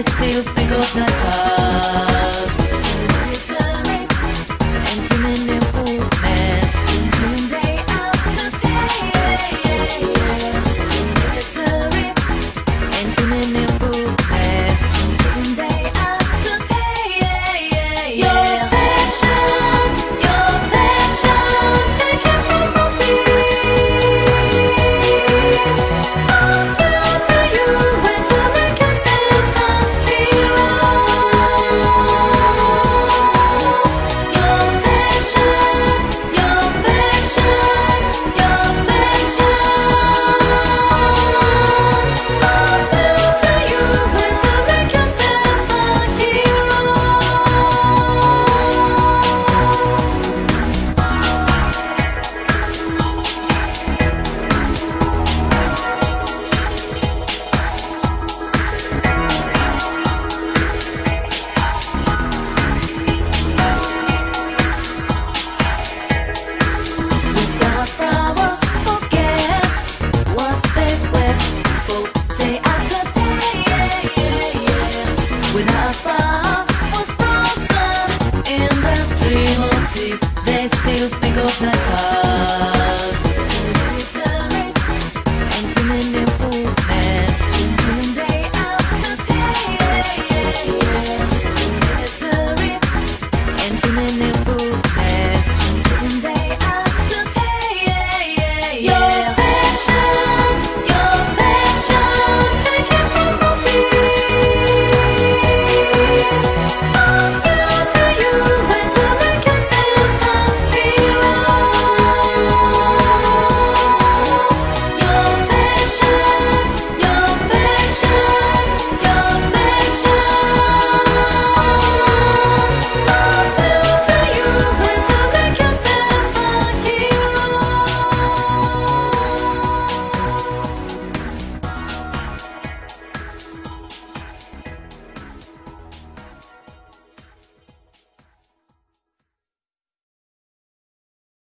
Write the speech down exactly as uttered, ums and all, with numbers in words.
they still think of the past. And too many fullness, day after day. And too many fullness, day after day. Your passion, your passion, take it from free. Us will tell you when to make yourself a hero. Your passion, your passion, your passion. Us will tell you when to make yourself a hero. Without flowers, forget what they've left. Both day after day. Without love was frozen in the stream of tears, they still think of the past.